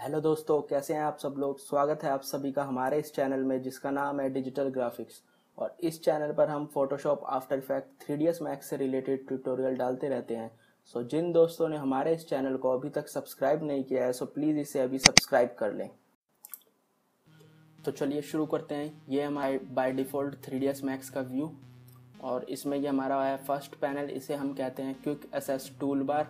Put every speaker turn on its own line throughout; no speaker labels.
Hello दोस्तों, कैसे हैं आप सब लोग। स्वागत है आप सभी का हमारे इस चैनल में जिसका नाम है डिजिटल ग्राफिक्स। और इस चैनल पर हम Photoshop, after effect, 3ds max से रिलेटेड ट्यूटोरियल डालते रहते हैं। सो जिन दोस्तों ने हमारे इस चैनल को अभी तक सब्सक्राइब नहीं किया है सो प्लीज़ इसे अभी सब्सक्राइब कर लें। तो चलिए शुरू करते हैं। ये हमारे बाय डिफ़ॉल्ट 3ds मैक्स का व्यू और इसमें ये हमारा है फर्स्ट पैनल। इसे हम कहते हैं quick access tool bar.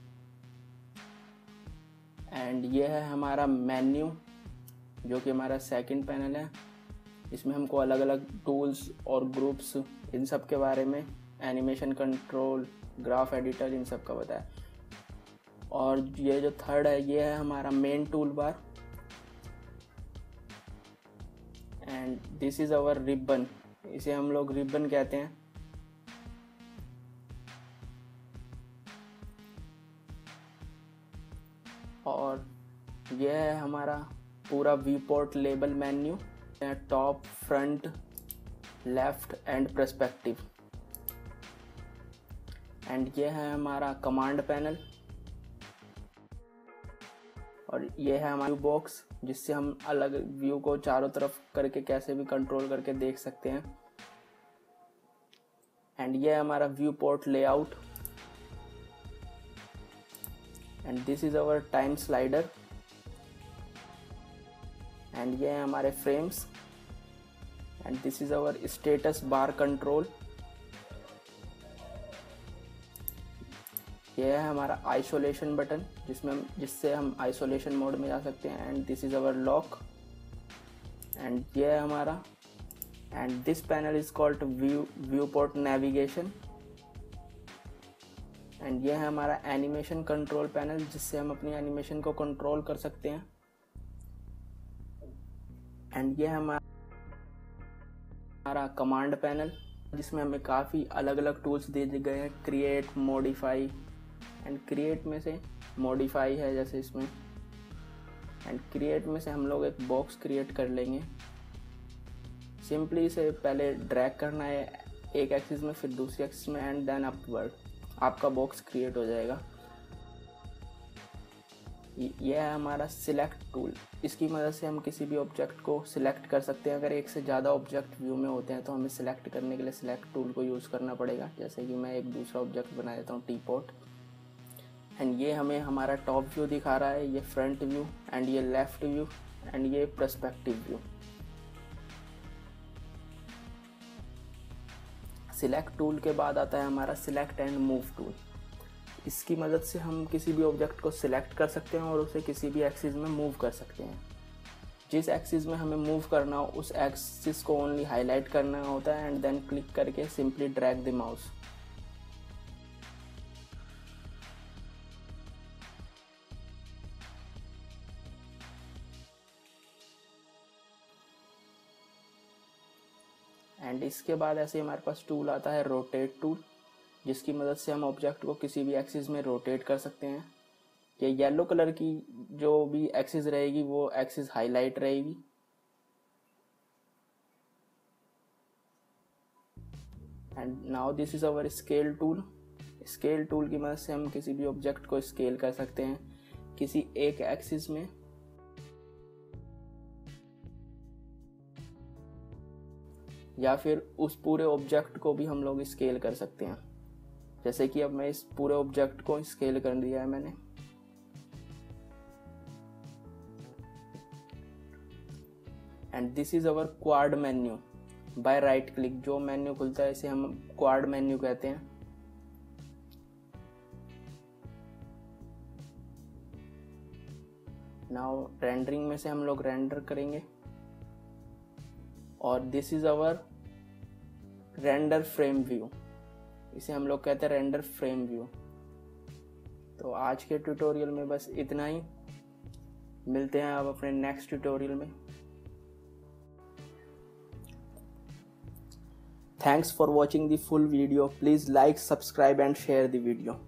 And ये है हमारा मेन्यू जो कि हमारा सेकंड पैनल है। इसमें हमको अलग अलग टूल्स और ग्रुप्स इन सब के बारे में, एनिमेशन कंट्रोल, ग्राफ एडिटर, इन सब का बताया। और ये जो थर्ड है ये है हमारा main tool bar. And this is our ribbon, इसे हम लोग रिबन कहते हैं। और यह है हमारा पूरा view port label menu, top, front, left and perspective. And ये है हमारा कमांड पैनल। और ये है हमारा व्यू बॉक्स जिससे हम अलग व्यू को चारों तरफ करके कैसे भी कंट्रोल करके देख सकते हैं। एंड ये है हमारा view port layout. And this is our time slider. And ये है हमारे frames. And this is our status bar control. ये है हमारा आइसोलेशन बटन जिससे हम आइसोलेशन मोड में जा सकते हैं। And this is our lock. And ये है हमारा, and this panel is called view port navigation. And ये है हमारा एनिमेशन कंट्रोल पैनल जिससे हम अपनी एनिमेशन को कंट्रोल कर सकते हैं। एंड ये है हमारा कमांड पैनल जिसमें हमें काफ़ी अलग अलग टूल्स दे दिए गए हैं, क्रिएट, मॉडिफाई। एंड क्रिएट में से मॉडिफाई है जैसे इसमें। एंड क्रिएट में से हम लोग एक बॉक्स क्रिएट कर लेंगे। सिंपली इसे पहले ड्रैग करना है एक एक्सिस में, फिर दूसरी एक्सिस में, एंड देन अपवर्ड आपका बॉक्स क्रिएट हो जाएगा। यह है हमारा सिलेक्ट टूल। इसकी मदद से हम किसी भी ऑब्जेक्ट को सिलेक्ट कर सकते हैं। अगर एक से ज़्यादा ऑब्जेक्ट व्यू में होते हैं तो हमें सिलेक्ट करने के लिए सिलेक्ट टूल को यूज़ करना पड़ेगा। जैसे कि मैं एक दूसरा ऑब्जेक्ट बना देता हूँ, टी पॉट। एंड ये हमें हमारा टॉप व्यू दिखा रहा है, ये फ्रंट व्यू, एंड ये लेफ्ट व्यू, एंड ये पर्सपेक्टिव व्यू। सिलेक्ट टूल के बाद आता है हमारा सिलेक्ट एंड मूव टूल। इसकी मदद से हम किसी भी ऑब्जेक्ट को सिलेक्ट कर सकते हैं और उसे किसी भी एक्सिस में मूव कर सकते हैं। जिस एक्सिस में हमें मूव करना हो उस एक्सिस को ओनली हाईलाइट करना होता है एंड देन क्लिक करके simply drag the mouse. And इसके बाद ऐसे हमारे पास टूल आता है रोटेट टूल, जिसकी मदद से हम ऑब्जेक्ट को किसी भी एक्सिस में रोटेट कर सकते हैं। ये येलो कलर की जो भी एक्सिस रहेगी वो एक्सिस हाईलाइट रहेगी। And now this is our scale tool. Scale tool की मदद से हम किसी भी ऑब्जेक्ट को स्केल कर सकते हैं किसी एक एक्सिस में, या फिर उस पूरे ऑब्जेक्ट को भी हम लोग स्केल कर सकते हैं। जैसे कि अब मैं इस पूरे ऑब्जेक्ट को स्केल कर दिया है मैंने। And this is our quad menu. By right click जो मेन्यू खुलता है इसे हम क्वाड मेन्यू कहते हैं। नाउ रेंडरिंग में से हम लोग रेंडर करेंगे। और this is our render frame view, इसे हम लोग कहते हैं रेंडर फ्रेम व्यू। तो आज के ट्यूटोरियल में बस इतना ही। मिलते हैं अब अपने नेक्स्ट ट्यूटोरियल में। Thanks for watching the full video. Please like, subscribe and share the video.